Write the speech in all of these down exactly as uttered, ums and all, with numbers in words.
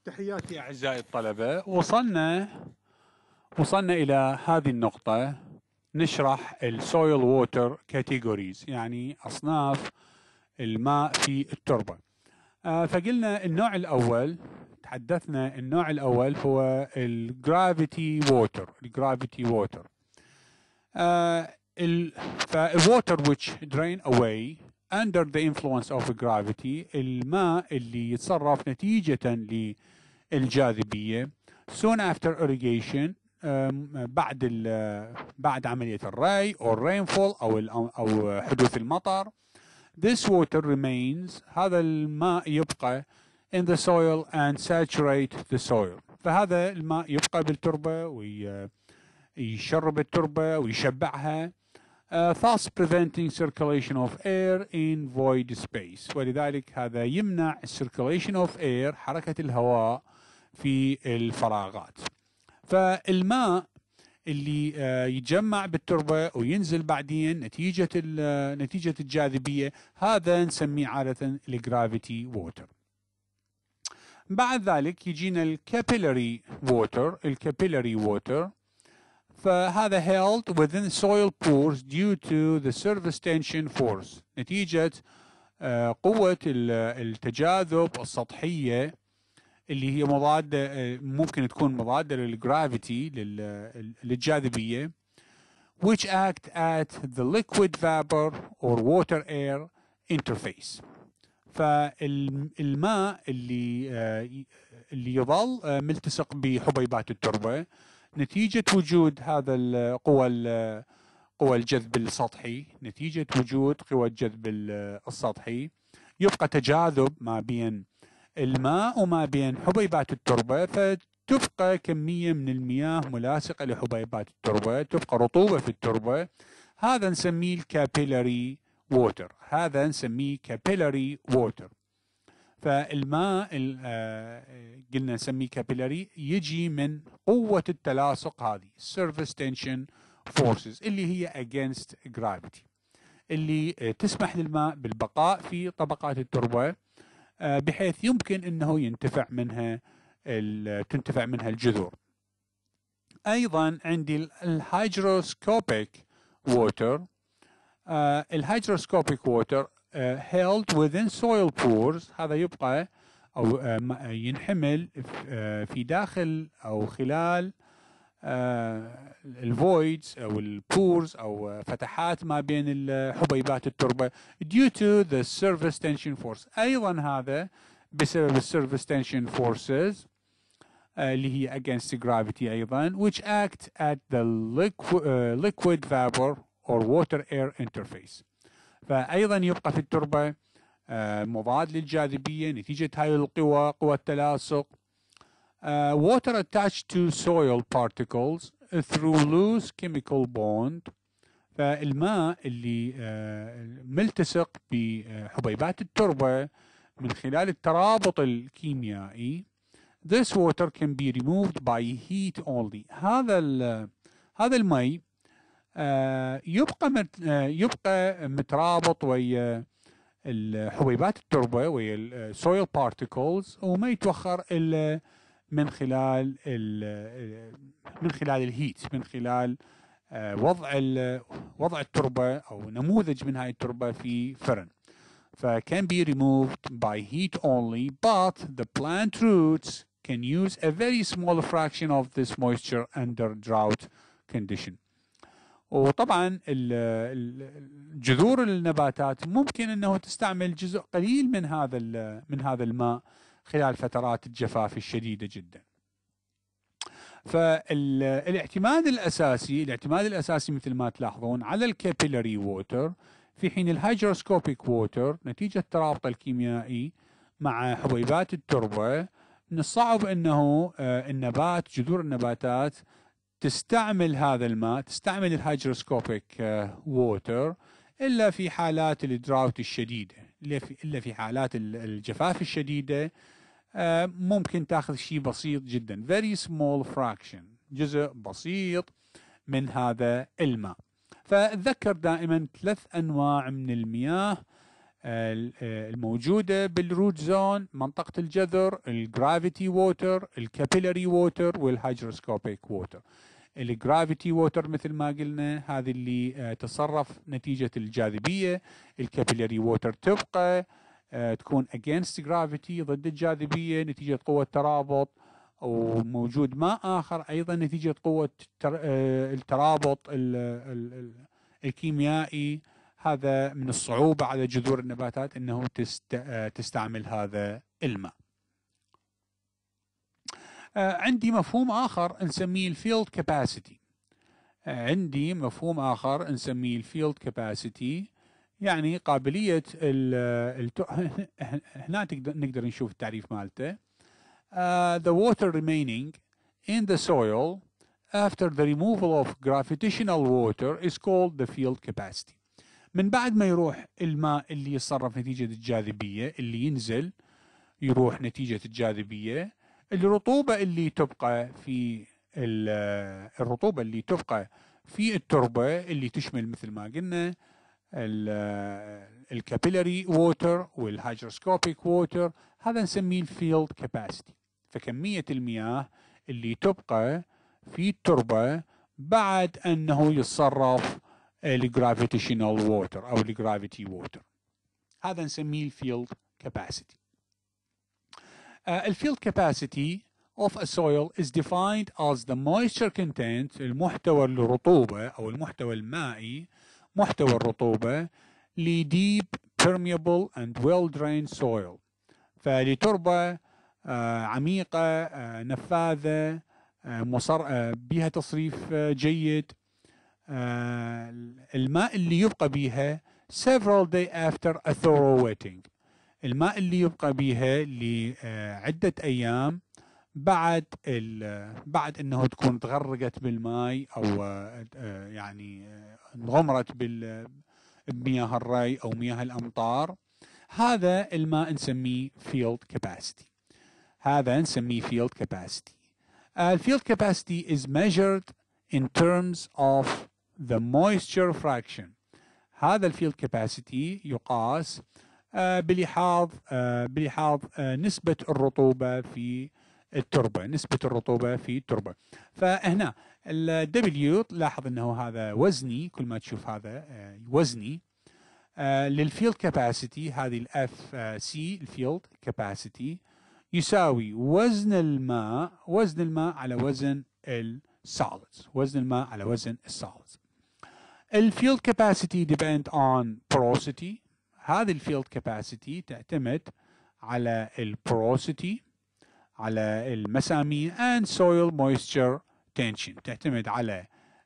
تحياتي أعزائي الطلبة. وصلنا وصلنا إلى هذه النقطة، نشرح السويل ووتر كاتيجوريز، يعني أصناف الماء في التربة. آه فقلنا النوع الأول، تحدثنا النوع الأول هو الجرافيتي ووتر. الجرافيتي ووتر فالwater which drain away under the influence of gravity، الماء اللي يتصرف نتيجة للجاذبية soon after irrigation، بعد بعد عملية الري أو rainfall أو أو حدوث المطر. This water remains، هذا الماء يبقى in the soil and saturate the soil. فهذا الماء يبقى بالتربة ويشرب التربة ويشبعها. Uh, thus preventing circulation of air in void space. ولذلك هذا يمنع circulation of air، حركة الهواء في الفراغات. فالماء اللي uh, يتجمع بالتربة وينزل بعدين نتيجة نتيجة الجاذبية، هذا نسميه عادة الجرافيتي ووتر. بعد ذلك يجينا الكابيلاري ووتر. الكابيلاري ووتر فهذا held within soil pores due to the surface tension force، نتيجة قوة التجاذب السطحية اللي هي مضادة، ممكن تكون مضادة للجرافيتي للجاذبية، which act at the liquid vapor or water air interface. فالماء اللي اللي يظل ملتصق بحبيبات التربة نتيجة وجود هذا القوى قوى الجذب السطحي، نتيجة وجود قوى الجذب السطحي يبقى تجاذب ما بين الماء وما بين حبيبات التربة، فتبقى كمية من المياه ملاصقة لحبيبات التربة، تبقى رطوبة في التربة. هذا نسميه الكابيلاري ووتر. هذا نسميه كابيلاري ووتر. فالماء قلنا نسميه كابيلاري يجي من قوة التلاصق هذه surface tension forces اللي هي against gravity، اللي تسمح للماء بالبقاء في طبقات التربة بحيث يمكن انه ينتفع منها تنتفع منها الجذور. ايضا عندي الهيدروسكوبيك ووتر. الهيدروسكوبيك ووتر Uh, held within soil pores، هذا يبقى أو uh, ينحمل uh, في داخل أو خلال uh, الفويدز أو البورز أو فتحات ما بين حبيبات التربة due to the surface tension force. أيضا هذا بسبب الsurface tension forces uh, اللي هي against gravity أيضا، which act at the liqu uh, liquid vapor or water air interface. فأيضا يبقى في التربة مضاد للجاذبية نتيجة هاي القوى، قوى التلاصق. water attached to soil particles through loose chemical bond. فالماء اللي ملتصق بحبيبات التربة من خلال الترابط الكيميائي. This water can be removed by heat only. هذا هذا المي آه يبقى مت آه يبقى مترابط ويا الحبيبات التربه ويا السويل بارتيكلز، وما يتوخر الا من خلال من خلال الهيت، من خلال آه وضع وضع التربه او نموذج من هاي التربه في فرن. ف can be removed by heat only, but the plant roots can use a very small fraction of this moisture under drought condition. وطبعا جذور النباتات ممكن انه تستعمل جزء قليل من هذا من هذا الماء خلال فترات الجفاف الشديده جدا. فالاعتماد الاساسي الاعتماد الاساسي مثل ما تلاحظون على الكابيلاري ووتر، في حين الهيدروسكوبيك ووتر نتيجه الترابط الكيميائي مع حبيبات التربه من الصعب انه النبات جذور النباتات تستعمل هذا الماء، تستعمل الهيدروسكوبيك ووتر إلا في حالات الدراوت الشديدة، إلا في حالات الجفاف الشديدة ممكن تاخذ شيء بسيط جدا، very small fraction، جزء بسيط من هذا الماء. فأتذكر دائما ثلاث أنواع من المياه الموجودة بالروت زون، منطقة الجذر، الجرافيتي ووتر، الكابيلاري ووتر، والهيدروسكوبيك ووتر. الجرافيتي ووتر مثل ما قلنا هذه اللي تصرف نتيجة الجاذبية. الكابيلاري ووتر تبقى تكون against gravity، ضد الجاذبية نتيجة قوة ترابط، وموجود ماء آخر أيضا نتيجة قوة الترابط الكيميائي. هذا من الصعوبة على جذور النباتات أنه تستعمل هذا الماء. عندي مفهوم آخر نسميه الفيلد كاباسيتي. عندي مفهوم آخر نسميه الفيلد كاباسيتي، يعني قابلية ال هنا نقدر نشوف التعريف مالته. Uh, the water remaining in the soil after the removal of gravitational water is called the field capacity. من بعد ما يروح الماء اللي يتصرف نتيجة الجاذبية، اللي ينزل يروح نتيجة الجاذبية، الرطوبة اللي تبقى في الرطوبة اللي تبقى في التربة اللي تشمل مثل ما قلنا الكابيلاري ووتر والهيدروسكوبيك ووتر، هذا نسميه الفيلد كاباسيتي. فكمية المياه اللي تبقى في التربة بعد أنه يتصرف الجرافيتيشنال ووتر أو الجرافيتي ووتر، هذا نسميه الفيلد كاباسيتي. الفيلد كاباسيتي of a soil is defined as the moisture content، المحتوى الرطوبة أو المحتوى المائي، محتوى الرطوبة لdeep permeable and well drained soil. فلتربة عميقة نفاذة مصر بها تصريف جيد، الماء اللي يبقى بها several days after a thorough wetting، الماء اللي يبقى بها لعدة أيام بعد بعد أنه تكون تغرقت بالماء أو يعني انغمرت بمياه الري أو مياه الأمطار، هذا الماء نسميه field capacity. هذا نسميه field capacity. Uh, field capacity is measured in terms of the moisture fraction. هذا الفيلد كاباسيتي يقاس uh, بلحاظ uh, بلحاظ uh, نسبة الرطوبة في التربة، نسبة الرطوبة في التربة. فهنا ال W لاحظ انه هذا وزني، كل ما تشوف هذا uh, وزني. uh, للفيلد كاباسيتي هذه الاف سي الفيلد كاباسيتي يساوي وزن الماء وزن الماء على وزن السوليدز، وزن الماء على وزن السوليدز. الفيلد كاباسيتي depend on porosity. هذه الفيلد كاباسيتي تعتمد على البروسيتي، على المسامير and soil moisture tension، تعتمد على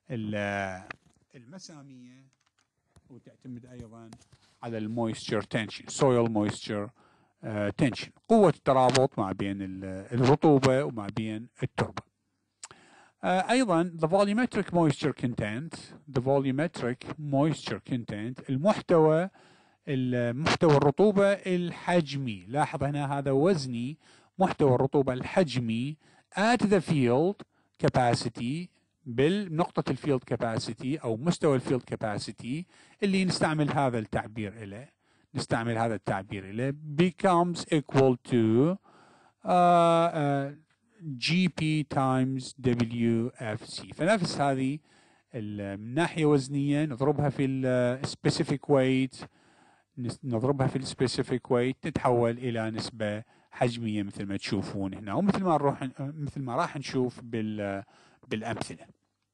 المسامير وتعتمد ايضا على المويستشر تنشن، soil moisture تنشن، قوة الترابط ما بين الرطوبة وما بين التربة. أيضا the volumetric moisture content، the volumetric moisture content المحتوى المحتوى الرطوبة الحجمي. لاحظ هنا هذا وزني، محتوى الرطوبة الحجمي at the field capacity، بالنقطة الفيلد كاباسيتي أو مستوى الفيلد كاباسيتي اللي نستعمل هذا التعبير إليه، نستعمل هذا التعبير إليه becomes equal to uh, uh, جي بي times دبليو إف سي. فنفس هذه من ناحية وزنية نضربها في ال specific weight، نضربها في ال specific weight تتحول إلى نسبة حجمية مثل ما تشوفون هنا، ومثل ما نروح مثل ما راح نشوف بال بالأمثلة.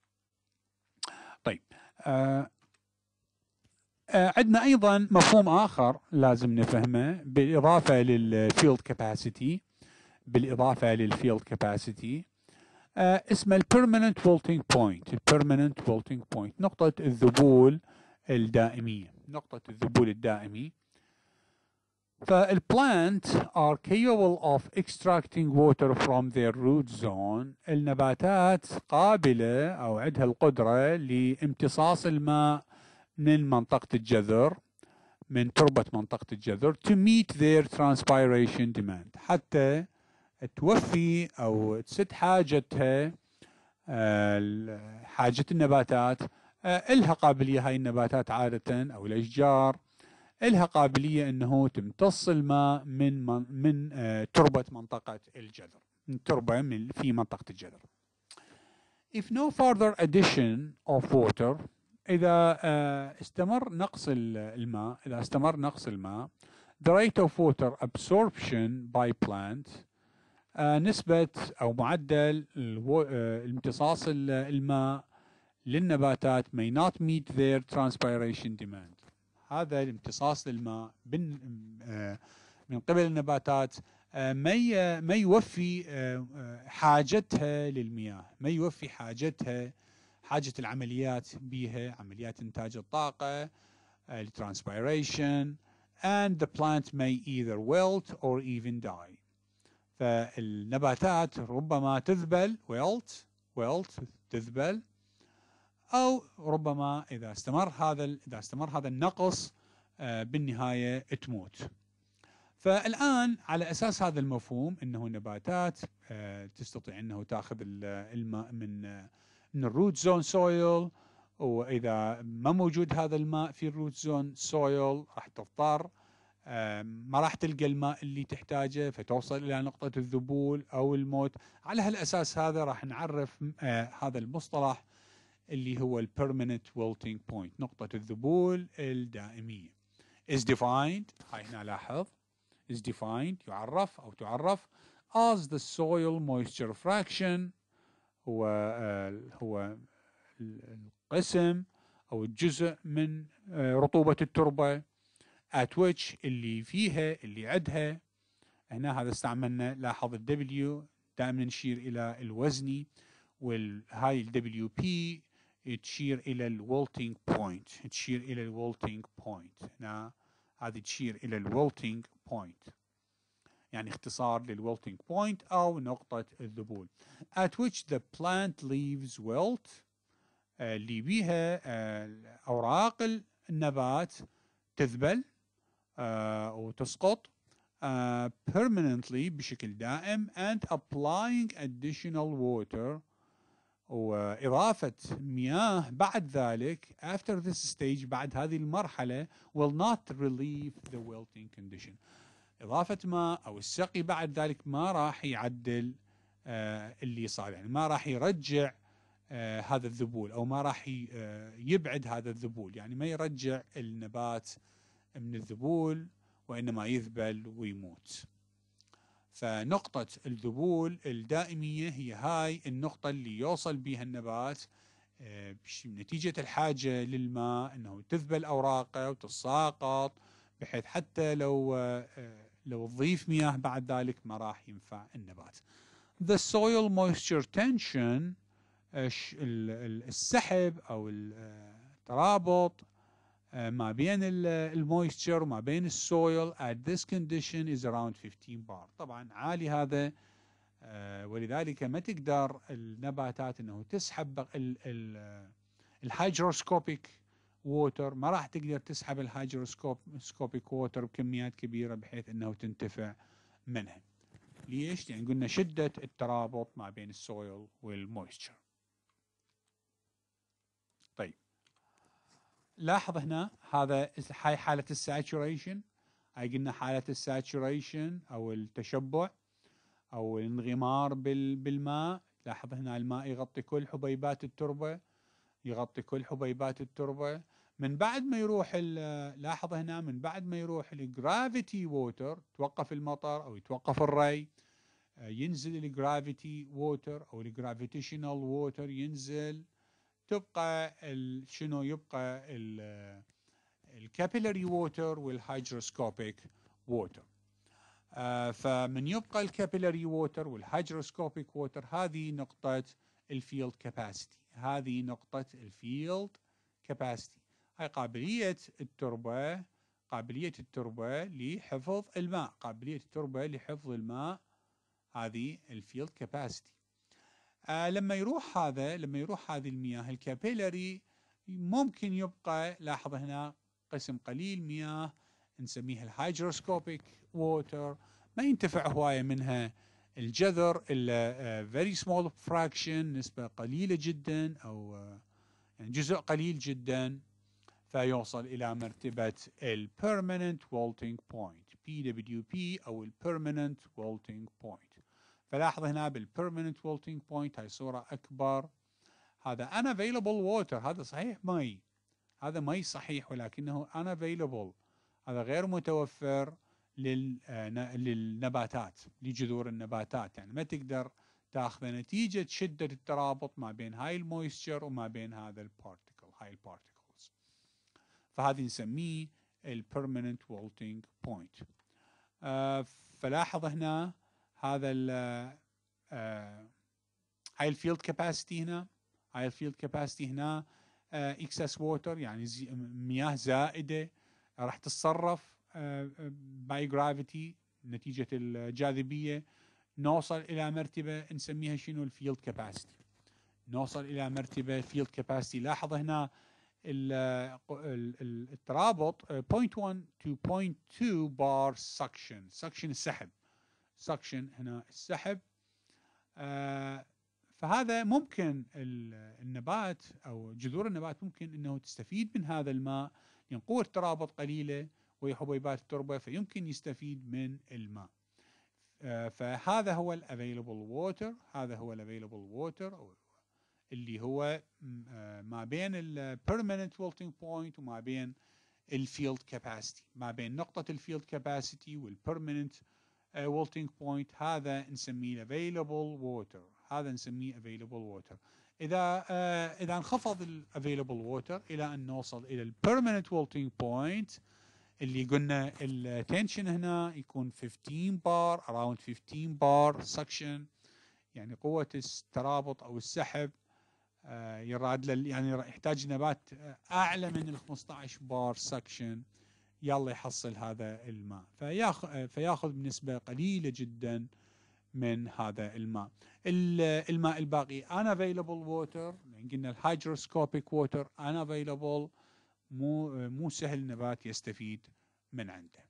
طيب آه آه عندنا أيضا مفهوم آخر لازم نفهمه بالإضافة للفيلد كاباسيتي، بالإضافة للفيلد كاباسيتي آه اسمه البيرمننت فولتينج بوينت. البيرمننت فولتينج بوينت نقطة الذبول الدائمية، نقطة الذبول الدائمي. فالبلانت are capable of extracting water from their root zone. النباتات قابلة أو عندها القدرة لامتصاص الماء من منطقة الجذر، من تربة منطقة الجذر to meet their transpiration demand، حتى توفي أو تسد حاجتها، حاجة النباتات. إلها قابلية هاي النباتات عادة أو الأشجار إلها قابلية أنه تمتص الماء من من, من آه تربة منطقة الجذر، من تربة من في منطقة الجذر. If no further addition of water، إذا آه استمر نقص الماء، إذا استمر نقص الماء the rate of water absorption by plant، آه نسبة أو معدل آه امتصاص الماء للنباتات may not meet their transpiration demand. هذا الامتصاص للماء من قبل النباتات ما ما يوفي حاجتها للمياه، ما يوفي حاجتها، حاجة العمليات بها، عمليات إنتاج الطاقة، الترانسبيريشن، and the plant may either wilt or even die. فالنباتات ربما تذبل wilt wilt تذبل، أو ربما إذا استمر هذا إذا استمر هذا النقص بالنهاية تموت. فالآن على أساس هذا المفهوم أنه النباتات تستطيع أنه تأخذ الماء من من الروت زون سويل، وإذا ما موجود هذا الماء في الروت زون سويل راح تضطر ما راح تلقى الماء اللي تحتاجه فتوصل إلى نقطة الذبول أو الموت. على هالأساس هذا راح نعرف هذا المصطلح اللي هو ال permanent wilting point، نقطة الذبول الدائمية. is defined، هاي هنا لاحظ is defined يعرف أو تعرف as the soil moisture fraction، هو آه هو القسم أو الجزء من آه رطوبة التربة at which اللي فيها اللي عدها. هنا هذا استعملنا، لاحظ ال W دائما نشير إلى الوزني، والهاي ال دبليو بي تشير إلى الولتينج بوينت، تشير إلى الولتينج بوينت. هنا هذه تشير إلى الولتينج بوينت، يعني اختصار للولتينج بوينت أو نقطة الذبول. at which the plant leaves wilt، اللي بيها أوراق النبات تذبل وتسقط permanently بشكل دائم، and applying additional water، وإضافة مياه بعد ذلك after this stage، بعد هذه المرحلة will not relieve the wilting condition. إضافة ماء أو السقي بعد ذلك ما راح يعدل آه اللي صار، يعني ما راح يرجع آه هذا الذبول، أو ما راح يبعد هذا الذبول، يعني ما يرجع النبات من الذبول وإنما يذبل ويموت. فنقطة الذبول الدائمية هي هاي النقطة اللي يوصل بها النبات نتيجة الحاجة للماء أنه تذبل أوراقه وتتساقط، بحيث حتى لو لو تضيف مياه بعد ذلك ما راح ينفع النبات. The soil moisture tension، السحب أو الترابط ما بين المويستشر وما بين السويل at this condition is around fifteen bar. طبعا عالي هذا، ولذلك ما تقدر النباتات انه تسحب الهيدروسكوبيك ووتر، ما راح تقدر تسحب الهيدروسكوبيك ووتر بكميات كبيرة بحيث انه تنتفع منها. ليش؟ لان قلنا شدة الترابط ما بين السويل والمويستشر. طيب لاحظ هنا هذا هاي حالة الساتوريشن، هاي قلنا حالة الساتوريشن أو التشبع أو الانغمار بالماء. لاحظ هنا الماء يغطي كل حبيبات التربة، يغطي كل حبيبات التربة. من بعد ما يروح، لاحظ هنا من بعد ما يروح الجرافيتي ووتر، توقف المطر أو يتوقف الري، ينزل الجرافيتي ووتر أو الجرافيتيشنال ووتر ينزل، تبقى شنو يبقى الكابيلاري ووتر والهيدروسكوبيك ووتر. آه فمن يبقى الكابيلاري ووتر والهيدروسكوبيك ووتر، هذه نقطة الفيلد كاباسيتي، هذه نقطة الفيلد كاباسيتي. هاي قابلية التربة، قابلية التربة لحفظ الماء، قابلية التربة لحفظ الماء، هذه الفيلد كاباسيتي. آه لما يروح هذا لما يروح هذه المياه الكابيلاري، ممكن يبقى، لاحظ هنا قسم قليل مياه نسميها الهيدروسكوبيك ووتر، ما ينتفع هواية منها الجذر إلا very small fraction، نسبة قليلة جدا، أو يعني جزء قليل جدا. فيوصل إلى مرتبة ال Permanent Wilting Point بي دبليو بي أو ال Permanent Wilting Point. فلاحظ هنا بال Permanent Wilting Point هاي صورة أكبر. هذا Unavailable Water، هذا صحيح مي، هذا مي صحيح ولكنه Unavailable، هذا غير متوفر للنباتات، لجذور النباتات، يعني ما تقدر تاخذ نتيجة شدة الترابط ما بين هاي المويستشر وما بين هذا البارتيكل، هاي البارتيكلز. فهذه نسميه البيرمننت وولتنج بوينت. آه فلاحظ هنا هذا ال آه هاي الفيلد كاباسيتي هنا، هاي الفيلد كاباسيتي هنا اكسس ووتر، يعني مياه زائدة راح تتصرف باي جرافيتي نتيجة الجاذبية، نوصل إلى مرتبة نسميها شنو الفيلد كاباسيتي، نوصل إلى مرتبة فيلد كاباسيتي. لاحظ هنا الترابط صفر فاصلة واحد to صفر فاصلة اثنين بار سكشن، سكشن السحب، سكشن هنا السحب. آه فهذا ممكن النبات أو جذور النبات ممكن أنه تستفيد من هذا الماء، لأن قوة الترابط قليلة وهي حبيبات التربة، فيمكن يستفيد من الماء. آه فهذا هو الافيلبل ووتر، هذا هو الافيلبل ووتر اللي هو آه ما بين البيرمننت ويلتنج بوينت وما بين الفيلد كاباسيتي، ما بين نقطة الفيلد كاباسيتي والبيرمننت ويلتنج بوينت، هذا نسميه الافيلبل ووتر، هذا نسميه available water. إذا آه إذا انخفض ال available water إلى أن نوصل إلى ال permanent wilting point اللي قلنا التنشن هنا يكون خمستاشر بار، around خمستاشر بار suction، يعني قوة الترابط أو السحب آه يراد لل يعني يحتاج نبات أعلى من ال خمستاشر بار suction يلا يحصل هذا الماء، فياخذ فياخذ بنسبة قليلة جدا من هذا الماء. الماء الباقي unavailable water، قلنا الهيدروسكوبيك ووتر unavailable، مو مو سهل النبات يستفيد من عنده.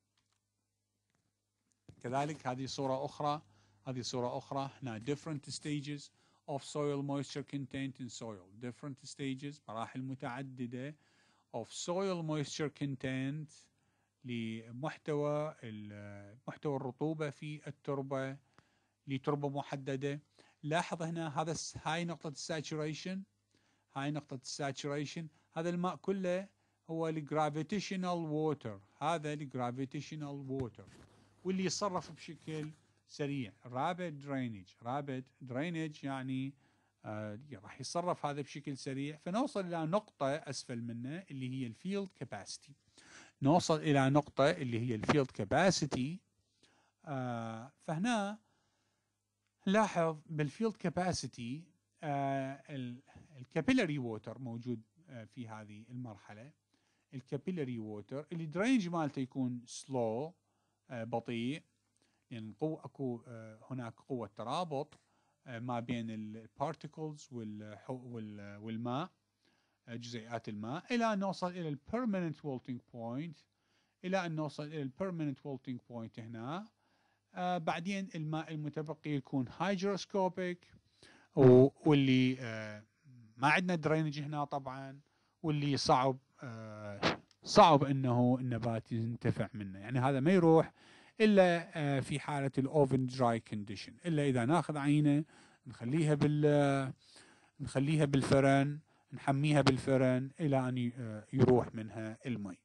كذلك هذه صورة أخرى، هذه صورة أخرى هنا different stages of soil moisture content in soil، different stages، مراحل متعددة of soil moisture content لمحتوى محتوى الرطوبة في التربة لتربة محددة. لاحظ هنا هذا هاي نقطة الساتوريشن، هاي نقطة الساتوريشن، هذا الماء كله هو الجرافيتيشنال ووتر، هذا الجرافيتيشنال ووتر واللي يتصرف بشكل سريع، رابيد درينج، رابيد درينج يعني آه راح يتصرف هذا بشكل سريع، فنوصل إلى نقطة أسفل منه اللي هي الفيلد كاباسيتي، نوصل إلى نقطة اللي هي الفيلد كاباسيتي. آه فهنا لاحظ بالفيلد كاباسيتي الكابيلاري ووتر موجود آه في هذه المرحلة، الكابيلاري ووتر اللي درينج مالته يكون سلو آه بطيء، لأن يعني قوة أكو آه هناك قوة ترابط آه ما بين البارتيكلز والماء آه جزيئات الماء، إلى أن نوصل إلى البيرمننت وولتنج بوينت، إلى أن نوصل إلى البيرمننت وولتنج بوينت هنا. آه بعدين الماء المتبقي يكون هيدروسكوبيك، واللي آه ما عندنا درينج هنا طبعا، واللي صعب آه صعب انه النبات ينتفع منه، يعني هذا ما يروح الا آه في حاله الاوفن دراي كونديشن، الا اذا ناخذ عينه نخليها بال نخليها بالفرن، نحميها بالفرن الى ان يروح منها المي.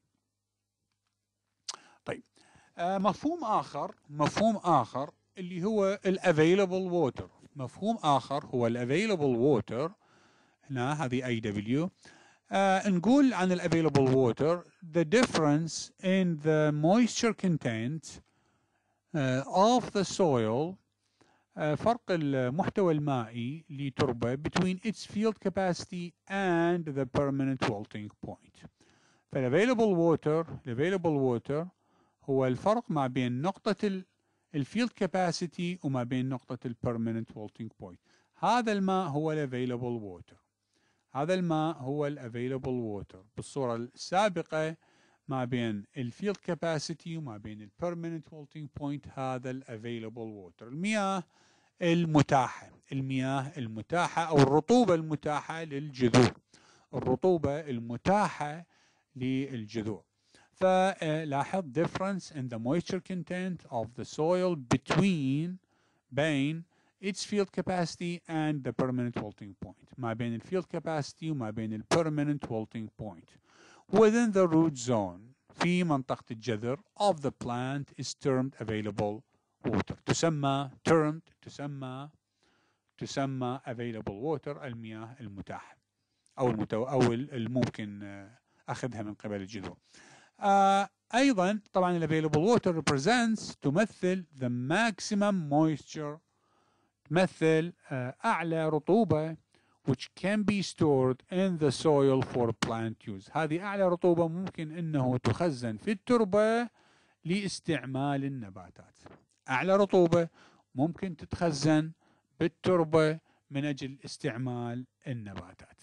طيب آه مفهوم اخر، مفهوم اخر اللي هو الافيلبل ووتر، مفهوم اخر هو الافيلبل ووتر. هنا هذه اي دبليو. Uh, نقول عن ال available water the difference in the moisture content uh, of the soil uh, فرق المحتوى المائي لتربة between its field capacity and the permanent wilting point. فال available water ال available water هو الفرق ما بين نقطة ال field capacity وما بين نقطة ال permanent wilting point. هذا الماء هو ال available water، هذا الماء هو الافيلبل ووتر. بالصورة السابقة ما بين الفيلد كاباسيتي وما بين البيرمننت وولتنج بوينت هذا الافيلبل ووتر، المياه المتاحة، المياه المتاحة أو الرطوبة المتاحة للجذور، الرطوبة المتاحة للجذور. فلاحظ difference in the moisture content of the soil between بين its field capacity and the permanent wilting point. ما بين ال field capacity وما بين ال permanent wilting point. Within the root zone في منطقة الجذر of the plant is termed available water. تسمى termed تسمى تسمى available water المياه المتاحة أو المتو أو الممكن أخذها من قبل الجذور. آه أيضا طبعا ال available water represents تمثل the maximum moisture تمثل آه أعلى رطوبة which can be stored in the soil for plant use. هذه أعلى رطوبة ممكن أنه تخزن في التربة لاستعمال النباتات. أعلى رطوبة ممكن تتخزن بالتربة من أجل استعمال النباتات.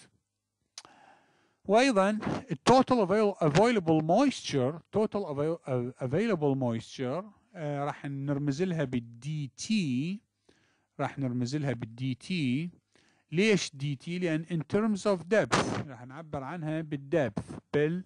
وأيضا total available moisture total available moisture آه راح نرمز لها بالدي تي راح نرمز لها بالدي تي. ليش دي تي؟ لأن in terms of depth راح نعبر عنها بالدبث بال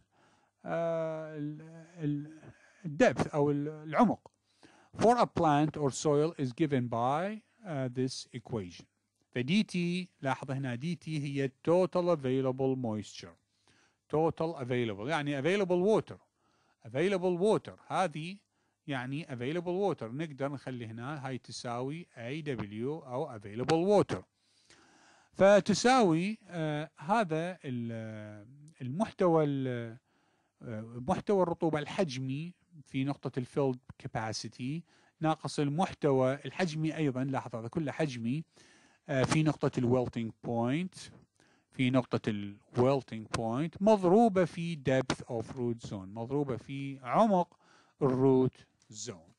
الدبث أو العمق. For a plant or soil is given by uh, this equation. فدي تي لاحظ هنا دي تي هي total available moisture. total available يعني available water. available water هذه يعني available water نقدر نخلي هنا هاي تساوي إيه دبليو أو available water. فتساوي آه هذا المحتوى محتوى الرطوبة الحجمي في نقطة الفيلد كاباسيتي ناقص المحتوى الحجمي أيضا لاحظ هذا كله حجمي آه في نقطة الويلتنج بوينت في نقطة الويلتنج بوينت مضروبة في depth of root zone مضروبة في عمق الروت زون.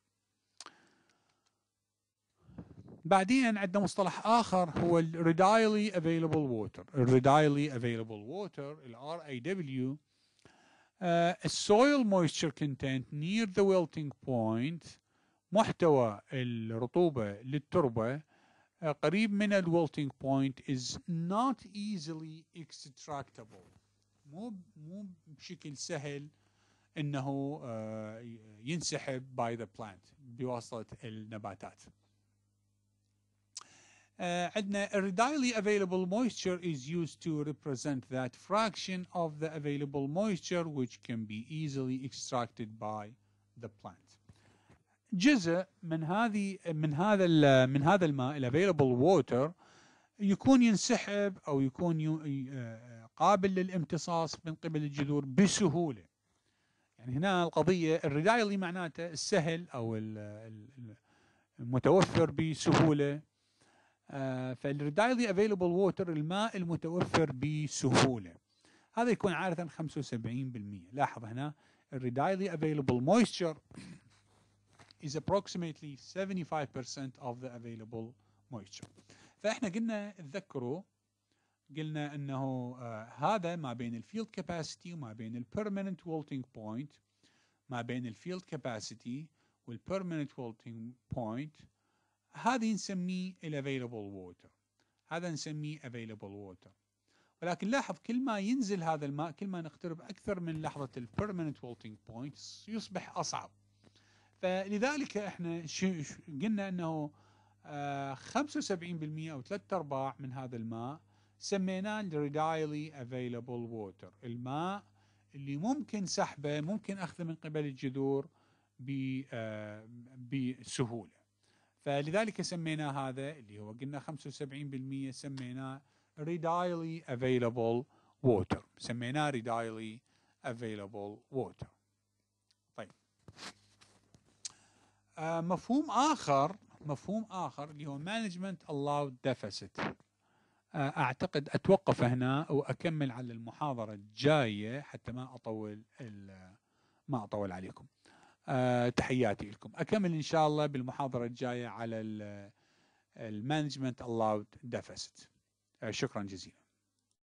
بعدين عندنا مصطلح آخر هو ال readily available water. ال readily available water ال آر إيه دبليو uh, soil moisture content near the wilting point محتوى الرطوبة للتربة uh, قريب من ال wilting point is not easily extractable. مو مو بشكل سهل انه uh, ينسحب by the plant بواسطة النباتات. Uh, عندنا readily available moisture is used to represent that fraction of the available moisture which can be easily extracted by the plant. جزء من هذه من هذا من هذا الماء ال available water يكون ينسحب او يكون قابل للامتصاص من قبل الجذور بسهولة. يعني هنا القضية readily معناته السهل او المتوفر بسهولة. Uh, فالreadily available water الماء المتوفر بسهولة هذا يكون عادة خمسة وسبعين بالمئة. لاحظ هنا readily available moisture is approximately seventy-five percent of the available moisture. فإحنا قلنا تذكروا قلنا أنه uh, هذا ما بين الفيلد كاباسيتي وما بين البيرمننت wilting point ما بين الفيلد كاباسيتي والبيرمننت wilting point هذه نسميه ال available water. هذا نسميه available water. ولكن لاحظ كل ما ينزل هذا الماء كل ما نقترب أكثر من لحظة ال permanent wilting point يصبح أصعب. فلذلك احنا قلنا أنه خمسة وسبعين بالمئة أو ثلاثة أرباع من هذا الماء سميناه readily available water. الماء اللي ممكن سحبه ممكن أخذه من قبل الجذور بسهولة. فلذلك سمينا هذا اللي هو قلنا خمسة وسبعين بالمئة سميناه readily available water. سميناه readily available water. طيب آه مفهوم آخر مفهوم آخر اللي هو management allowed deficit. آه أعتقد أتوقف هنا وأكمل على المحاضرة الجاية حتى ما أطول ما أطول عليكم. أه تحياتي لكم. أكمل إن شاء الله بالمحاضرة الجاية على المانجمنت allowed deficit. أه شكرا جزيلا.